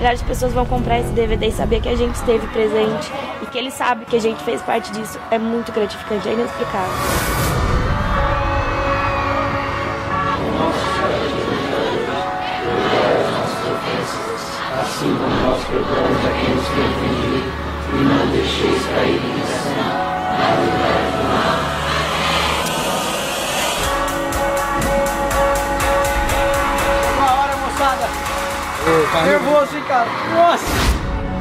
milhares de pessoas vão comprar esse DVD e saber que a gente esteve presente e que ele sabe que a gente fez parte disso. É muito gratificante, é inexplicável. Assim como nós perdoamos a quem nos tem ofendido, e não deixeis cair em tentação, mas livrai-nos do mal. Uma hora, moçada. Nervoso, hein, cara? Nossa!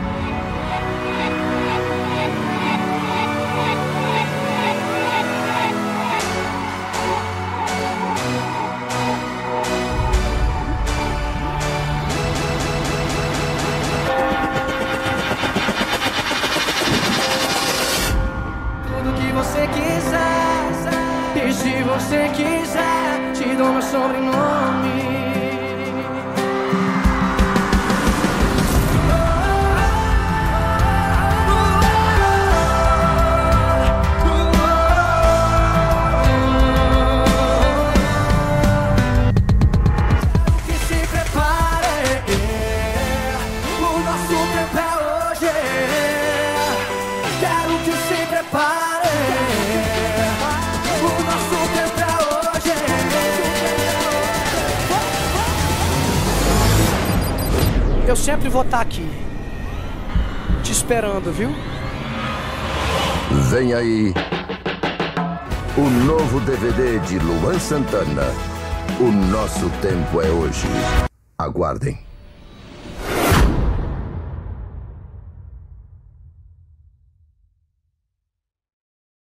Você quiser, e se você quiser, te dou meu sobrenome. Quero que se prepare, o nosso tempo é hoje. Quero que se prepare. Eu sempre vou estar aqui, te esperando, viu? Vem aí o novo DVD de Luan Santana. O nosso tempo é hoje. Aguardem.